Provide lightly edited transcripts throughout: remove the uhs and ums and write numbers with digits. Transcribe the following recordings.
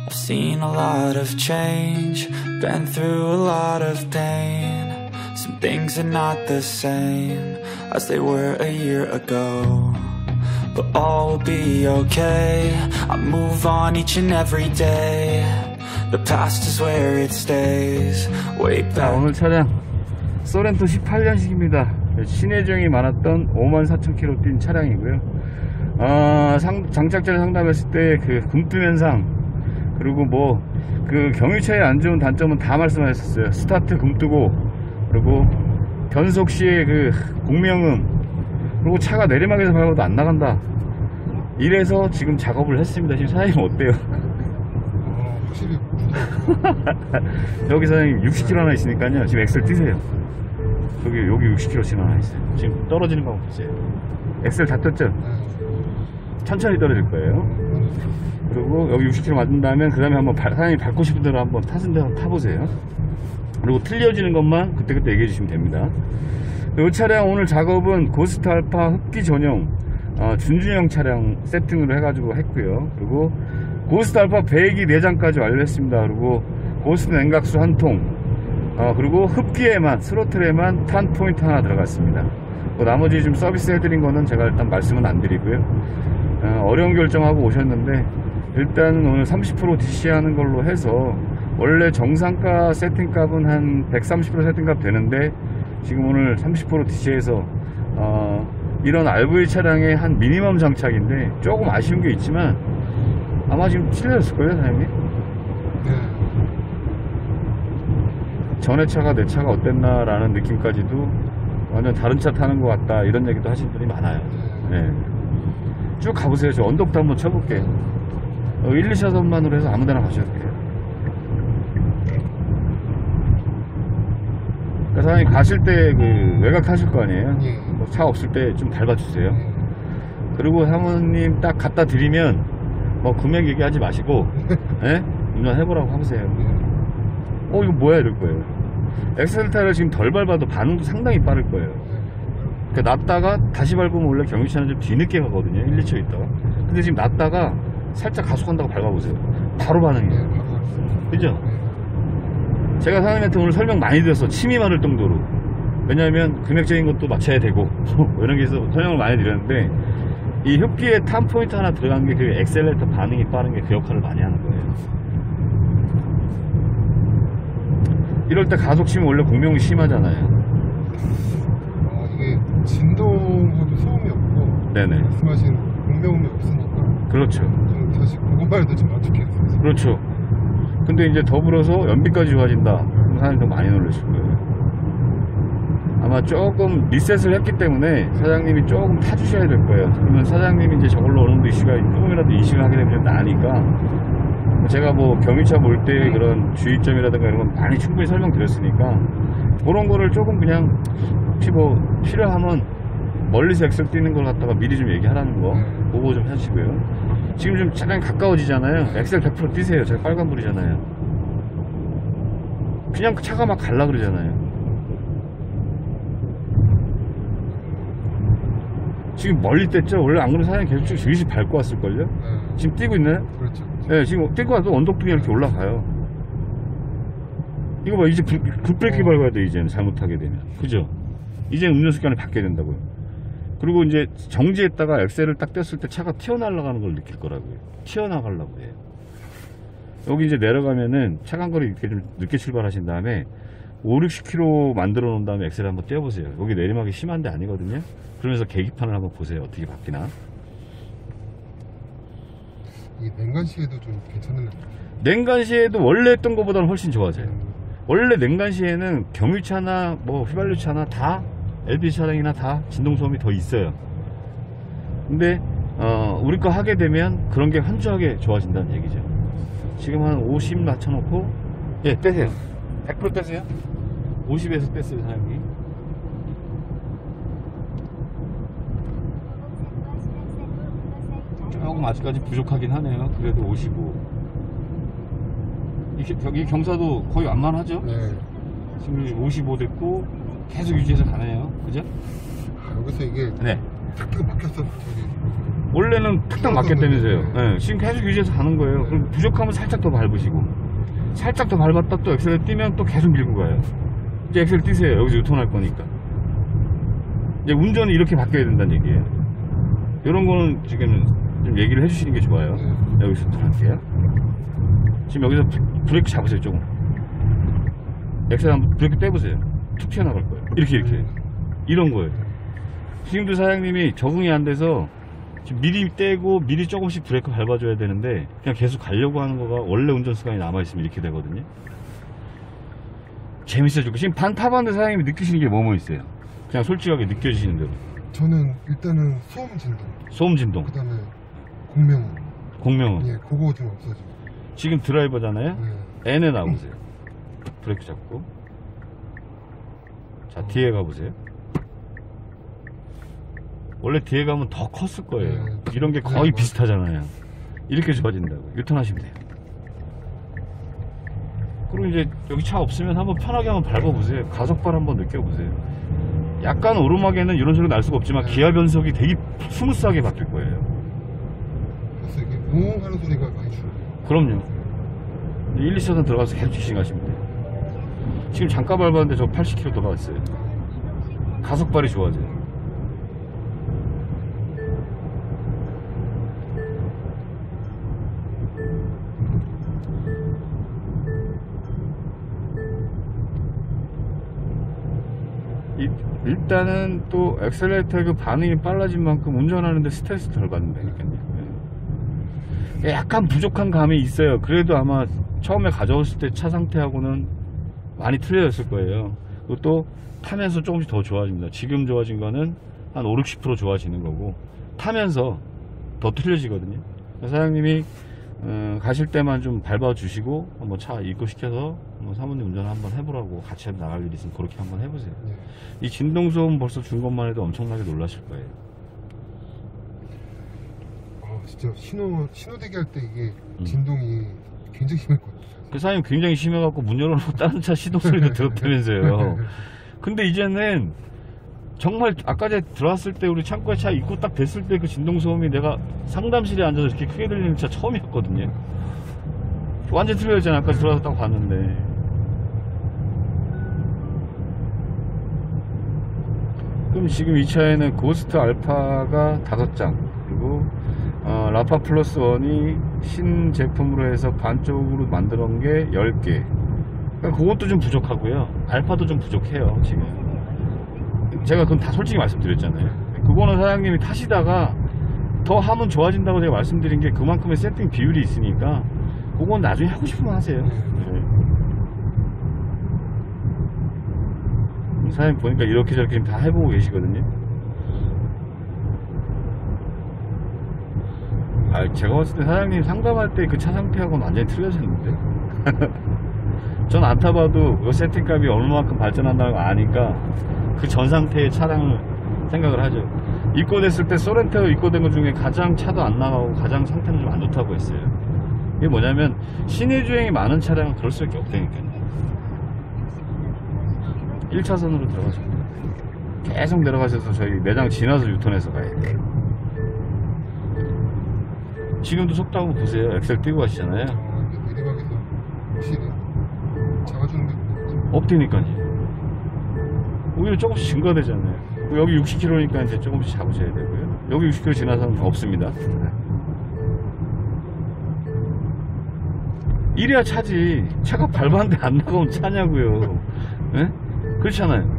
I've seen a lot of change, been through a lot of pain. Some things are not the same as they were a year ago, but all will be okay. I move on each and every day. The past is where it stays. Way back. 오늘 차량 소렌토 18년식입니다. 신혜정이 많았던 54,000km 뛴 차량이고요. 장착 전에 상담했을 때 그 굼뜸 현상, 그리고 뭐 그 경유차의 안 좋은 단점은 다 말씀하셨어요. 스타트 굼뜨고, 그리고 변속 시에 그 공명음, 그리고 차가 내리막에서 밟아도 안 나간다. 이래서 지금 작업을 했습니다. 지금 사장님 어때요? 확실히 여기 사장님 60km 하나 있으니까요. 지금 엑셀 뛰세요. 여기 60km씩 하나 있어요. 지금 떨어지는 거 한번 보세요. 엑셀 다 떴죠? 천천히 떨어질 거예요. 그리고 여기 60km 맞은 다음에 그 다음에 한번 사장님이 밟고 싶은 대로 한번 타신 대로 타보세요. 그리고 틀려지는 것만 그때그때 얘기해 주시면 됩니다. 이 차량 오늘 작업은 고스트 알파 흡기 전용 준준형 차량 세팅으로 해가지고 했고요. 그리고 고스트 알파 배기 내장까지 완료했습니다. 그리고 고스트 냉각수 한 통, 그리고 흡기에만, 스로틀에만 탄 포인트 하나 들어갔습니다. 나머지 좀 서비스 해드린 거는 제가 일단 말씀은 안 드리고요. 어려운 결정하고 오셨는데 일단 오늘 30% DC 하는 걸로 해서, 원래 정상가 세팅값은 한 130% 세팅값 되는데 지금 오늘 30% DC해서 이런 RV 차량의 한 미니멈 장착인데 조금 아쉬운 게 있지만 아마 지금 틀렸을걸요, 사장님? 네. 전에 차가 내 차가 어땠나 라는 느낌까지도 완전 다른 차 타는 것 같다, 이런 얘기도 하시는 분이 많아요. 네. 쭉 가보세요. 저 언덕도 한번 쳐볼게요. 1, 2차선만으로 해서 아무 데나 가셔도 돼요. 그러니까 사장님 가실 때 그 외곽 타실 거 아니에요? 뭐 차 없을 때 좀 밟아주세요. 그리고 사모님 딱 갖다 드리면 뭐 금액 얘기하지 마시고 예? 운전해보라고 하세요. 이거 뭐야 이럴 거예요. 엑셀타를 지금 덜 밟아도 반응도 상당히 빠를 거예요. 그러니까 놨다가 다시 밟으면 원래 경유차는 좀 뒤늦게 가거든요. 1, 2초 있다가. 근데 지금 놨다가 살짝 가속한다고 밟아보세요. 바로 반응이에요. 그죠? 제가 사장님한테 오늘 설명 많이 드렸어. 침이 많을 정도로. 왜냐하면 금액적인 것도 맞춰야 되고 이런 게 있어서 설명을 많이 드렸는데, 이 흡기에 탄 포인트 하나 들어간 게 그 엑셀레이터 반응이 빠른 게 그 역할을 많이 하는 거예요. 이럴 때 가속 치면 원래 공명이 심하잖아요. 이게 진동하고 소음이 없고, 네네. 말씀하신 공명음이 없으니까. 그렇죠. 좀 사실 그것만해도 좀 만족했어요. 그렇죠. 근데 이제 더불어서 연비까지 좋아진다. 그럼 사장님도 많이 놀라실 거예요. 아마 조금 리셋을 했기 때문에 사장님이 조금 타주셔야 될 거예요. 그러면 사장님이 이제 저걸로 어느 정도 이슈가 조금이라도 인식을 하게 되면 나니까, 제가 뭐 경유차 볼 때 그런 주의점이라든가 이런 건 많이 충분히 설명드렸으니까 그런 거를 조금 그냥 혹시 뭐 필요하면 멀리서 엑셀 뛰는 걸 갖다가 미리 좀 얘기하라는 거 그거 좀 하시고요. 지금 좀 차량이 가까워지잖아요. 엑셀 100% 뛰세요. 제가 빨간불이잖아요. 그냥 차가 막 갈라 그러잖아요. 지금 멀리 뗐죠? 원래 안 그러면 사장님 계속 저기서 밟고 왔을걸요? 지금 뛰고 있나요? 그렇죠. 네, 지금 뛰고 와도 언덕등이 이렇게 올라가요. 이거 봐, 이제 급브레이크 밟아야 돼, 이제는 잘못하게 되면. 그죠? 이제 운전습관을 바뀌어야 된다고요. 그리고 이제 정지했다가 엑셀을 딱 뗐을 때 차가 튀어나가는 걸 느낄 거라고요. 튀어나가려고 해요. 여기 이제 내려가면은 차간거리 이렇게 좀 늦게 출발하신 다음에 5, 60km 만들어 놓은 다음에 엑셀 한번 떼어보세요. 여기 내리막이 심한 데 아니거든요. 그러면서 계기판을 한번 보세요. 어떻게 바뀌나. 이 냉간시에도 좀 괜찮은 것 같아요. 냉간시에도 원래 했던 것보다는 훨씬 좋아져요. 원래 냉간시에는 경유차나 뭐 휘발유차나 다 LPG 차량이나 다 진동소음이 더 있어요. 근데 우리 거 하게 되면 그런 게 현저하게 좋아진다는 얘기죠. 지금 한 50 낮춰놓고, 예, 떼세요. 100% 떼세요. 50에서 뺐어요, 사장님. 조금 아직까지 부족하긴 하네요. 그래도 55. 이 경사도 거의 완만하죠? 네. 지금 55 됐고 계속 유지해서 가네요. 그죠? 여기서 이게 네. 탁탁 막혔어. 저기. 원래는 탁탁 맞겠다면서요. 네, 지금 계속 유지해서 가는 거예요. 그럼 부족하면 살짝 더 밟으시고, 살짝 더 밟았다 또 엑셀을 띄면 또 계속 밀고 가요. 이제 엑셀 띄세요. 여기서 유턴할 거니까. 이제 운전이 이렇게 바뀌어야 된다는 얘기예요. 이런 거는 지금 좀 얘기를 해주시는 게 좋아요. 여기서 유턴할게요. 지금 여기서 브레이크 잡으세요. 조금 엑셀 한번 브레이크 떼보세요. 툭 튀어나갈 거예요. 이렇게 이런 거예요. 지금도 사장님이 적응이 안 돼서 지금 미리 떼고 미리 조금씩 브레이크 밟아줘야 되는데 그냥 계속 가려고 하는 거가 원래 운전 습관이 남아있으면 이렇게 되거든요. 재밌어지고 지금 반 타봤는데 사장님이 느끼시는 게 뭐 있어요? 그냥 솔직하게 느껴지시는 대로. 저는 일단은 소음 진동. 소음 진동. 그 다음에 공명음. 공명은. 예, 그거 좀 없어지고. 지금 드라이버잖아요. 예. N에 나오세요. 브레이크 잡고. 자, 뒤에 가보세요. 원래 뒤에 가면 더 컸을 거예요. 이런 게 거의 비슷하잖아요. 이렇게 좋아진다고. 유턴하시면 돼요. 그리고 이제 여기 차 없으면 한번 편하게 한번 밟아보세요. 가속발 한번 느껴보세요. 약간 오르막에는 이런 소리가 날 수가 없지만 기아 변속이 되게 스무스하게 바뀔 거예요. 그래서 이게 웅 하는 소리가 많이 줄어요. 그럼요. 1, 2차선 들어가서 계속 직진하시면 돼요. 지금 잠깐 밟았는데 저 80km 돌아왔어요. 가속발이 좋아져요. 일단은 또 엑셀레이터의 그 반응이 빨라진 만큼 운전하는데 스트레스 덜 받는다니까요. 약간 부족한 감이 있어요. 그래도 아마 처음에 가져왔을 때 차 상태하고는 많이 틀려졌을 거예요. 그리고 또 타면서 조금씩 더 좋아집니다. 지금 좋아진 거는 한 5, 60% 좋아지는 거고 타면서 더 틀려지거든요. 사장님이 가실 때만 좀 밟아주시고 한번 차 입고시켜서 사모님 운전을 한번 해보라고 같이 나갈 일 있으면 그렇게 한번 해보세요. 네. 이 진동소음 벌써 준 것만 해도 엄청나게 놀라실 거예요. 진짜 신호대기 할 때 이게 진동이 굉장히 심했거든요. 그 사장님 굉장히 심해갖고 문 열어놓고 다른 차 시동 소리도 들었다면서요. 근데 이제는 정말 아까 전에 들어왔을 때 우리 창고에 차 입고 딱 됐을 때 그 진동소음이 내가 상담실에 앉아서 이렇게 크게 들리는 차 처음이었거든요. 완전 틀려졌잖아. 아까 들어와서 딱 봤는데. 그럼 지금 이 차에는 고스트 알파가 5장 그리고 라파 플러스 1이 신제품으로 해서 반쪽으로 만들어 놓은 게 10개. 그러니까 그것도 좀 부족하고요. 알파도 좀 부족해요 지금. 제가 그건 다 솔직히 말씀드렸잖아요. 그거는 사장님이 타시다가 더 하면 좋아진다고 제가 말씀드린 게 그만큼의 세팅 비율이 있으니까 그건 나중에 하고 싶으면 하세요. 네. 사장님 보니까 이렇게 저렇게 다 해보고 계시거든요. 제가 봤을 때 사장님 상담할 때 그 차 상태하고는 완전히 틀려졌는데. 전 안 타봐도 이 세팅값이 얼마만큼 발전한다는 거 아니까 그 전 상태의 차량을 생각을 하죠. 입고됐을 때 소렌토 입고된 것 중에 가장 차도 안 나가고 가장 상태는 좀 안 좋다고 했어요. 이게 뭐냐면 시내 주행이 많은 차량은 그럴 수밖에 없다니까요. 1차선으로 들어가시면 돼요. 계속 내려가셔서 저희 매장 지나서 유턴해서 가야 돼요. 지금도 속도하고 보세요. 엑셀 띄고 가시잖아요. 내리막에서 확실히 잡아주는 게 없다니까요. 오히려 조금씩 증가되잖아요. 여기 60km니까 이제 조금씩 잡으셔야 되고요. 여기 60km 지나서는 없습니다. 이래야 차지. 차가 밟았는데 안 나가면 차냐고요. 네? 그렇잖아요.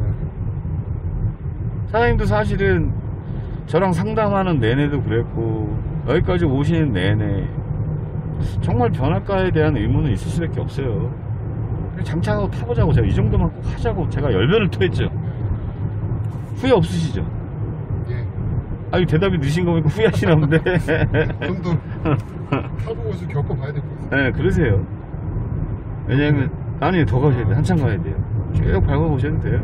사장님도 사실은 저랑 상담하는 내내도 그랬고 여기까지 오시는 내내 정말 변할까에 대한 의문은 있을 수밖에 없어요. 장착하고 타보자고 제가 이 정도만 꼭 하자고 제가 열변을 토했죠. 후회 없으시죠? 예. 아니 대답이 늦은 거 보니까 후회하시나 본데. 좀 더 타보고서 겪어봐야 될 것 같아요. 네, 그러세요. 왜냐면 아니 더 가셔야 돼요. 한참 가야 돼요. 쭉 밟아보셔도 돼요.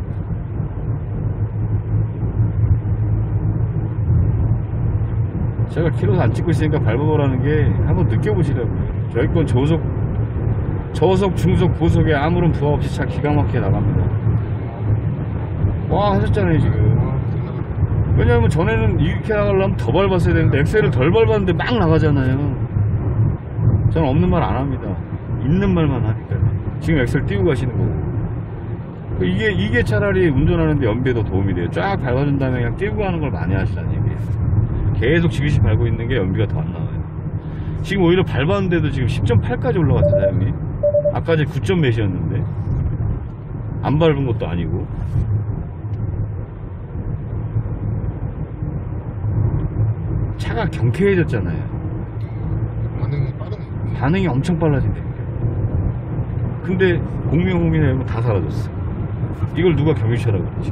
제가 키로수 안 찍고 있으니까 밟아보라는 게 한번 느껴보시라고요. 저희 건 저속, 중속, 고속에 아무런 부하 없이 차 기가 막히게 나갑니다. 와 하셨잖아요 지금. 왜냐하면 전에는 이렇게 나가려면 더 밟았어야 되는데 엑셀을 덜 밟았는데 막 나가잖아요. 저는 없는 말 안 합니다. 있는 말만 하니까요. 지금 엑셀 띄우고 가시는 거고. 이게 차라리 운전하는데 연비에 더 도움이 돼요. 쫙 밟아준 다음에 그냥 띄우고 가는 걸 많이 하시라는 얘기예요. 계속 지그시 밟고 있는 게 연비가 더 안 나와요. 지금 오히려 밟았는데도 지금 10.8까지 올라갔어요, 사장님. 아까 전에 9점 몇이었는데 안 밟은 것도 아니고. 차가 경쾌해졌잖아요. 반응이 빠르네. 반응이 엄청 빨라진다니까. 근데 공명홈이나 이런 거 다 사라졌어. 이걸 누가 경유차라고 그러지?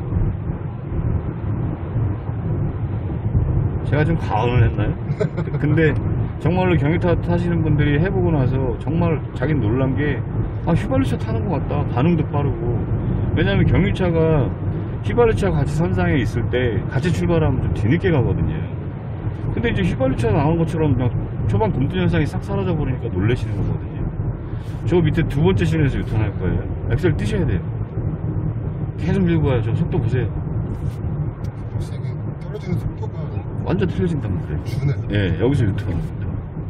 제가 좀 과언을 했나요? 근데 정말로 경유차 타시는 분들이 해보고 나서 정말 자기는 놀란 게 휘발유차 타는 것 같다. 반응도 빠르고. 왜냐면 경유차가 휘발유차가 같이 선상에 있을 때 같이 출발하면 좀 뒤늦게 가거든요. 근데 이제 휘발유차 나온 것처럼 그냥 초반 곰돌이 현상이 싹 사라져 버리니까 놀라시는 거거든요. 저 밑에 두 번째 신에서 유턴할 거예요. 엑셀 뛰셔야 돼요. 계속 밀고 가요. 저 속도 보세요. 벌써 이게 떨어지는 속도가 완전 틀려진단 말이에요. 주네. 예, 여기서 유턴합니다.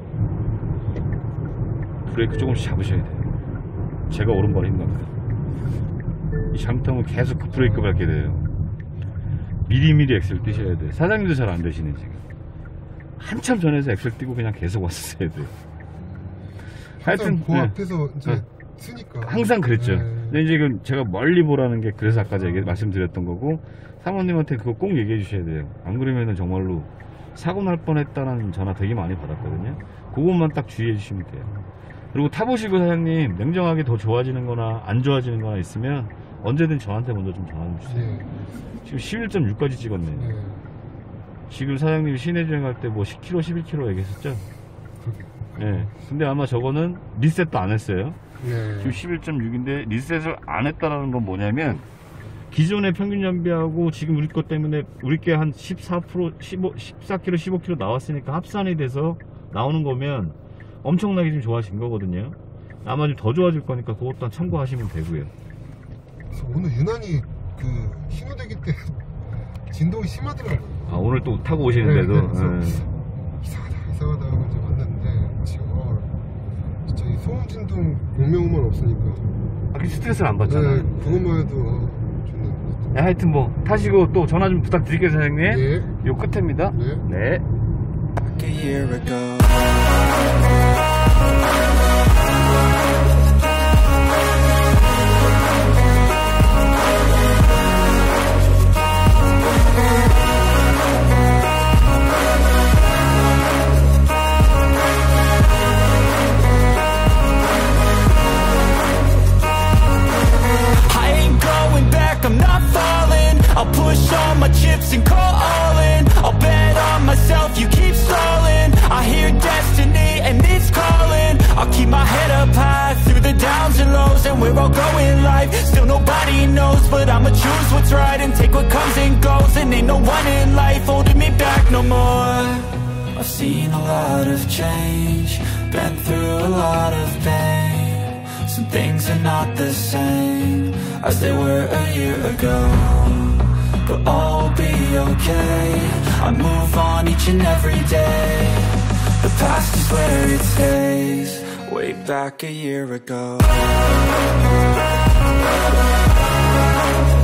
브레이크 조금씩 잡으셔야 돼요. 제가 오른발에 힘납니다. 이 잘못하면 계속 그 브레이크 밟게 돼요. 미리미리 엑셀 뛰셔야 돼요. 사장님도 잘 안 되시네 지금. 한참 전에서 엑셀 뛰고 그냥 계속 왔어야 돼요. 하여튼 그 네. 앞에서 이제 쓰니까 항상 그랬죠. 네. 근데 이제 제가 멀리 보라는 게 그래서 아까 제가 말씀드렸던 거고, 사모님한테 그거 꼭 얘기해 주셔야 돼요. 안 그러면은 정말로 사고 날 뻔했다는 전화 되게 많이 받았거든요. 그것만 딱 주의해 주시면 돼요. 그리고 타보시고 사장님 냉정하게 더 좋아지는 거나 안 좋아지는 거나 있으면 언제든 저한테 먼저 좀 전화 좀 주세요. 네. 지금 11.6까지 찍었네요. 네. 지금 사장님이 시내 주행할 때 뭐 10km, 11km 얘기했었죠? 그러게. 네. 근데 아마 저거는 리셋도 안 했어요. 네. 지금 11.6인데 리셋을 안 했다라는 건 뭐냐면 기존의 평균 연비하고 지금 우리 것 때문에 우리 게 한 14%, 14km, 15km 나왔으니까 합산이 돼서 나오는 거면 엄청나게 지금 좋아진 거거든요. 아마 좀 더 좋아질 거니까 그것도 참고하시면 되고요. 그래서 오늘 유난히 그 신호대기 때 진동이 심하더라고요. 아, 오늘 또 타고 오시는데도 네, 그래서 이상하다 하고 이제 왔는데 지금 진짜 이 소음 진동 공명만 없으니까 스트레스를 안 받잖아요. 네, 그것만 해도 좋네요. 네, 하여튼 뭐 타시고 또 전화 좀 부탁드릴게요 사장님. 네. 요 끝입니다. 네. 네. a year ago. I ain't going back, I'm not falling. I'll push all my chips and call all in. I'll bet on myself, you keep stalling. I hear destiny and it's calling. I'll keep my head up high through the downs and lows. And we're all going life, still nobody knows. But I'ma choose what's right and take what comes and goes. And ain't no one in life holding me back no more. I've seen a lot of change, been through a lot of pain. Some things are not the same as they were a year ago, but all will be okay. I move on each and every day. The past is where it stays, way back a year ago.